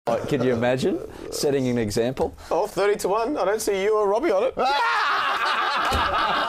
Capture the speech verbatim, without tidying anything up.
Can you imagine setting an example? Oh, thirty to one. I don't see you or Robbie on it.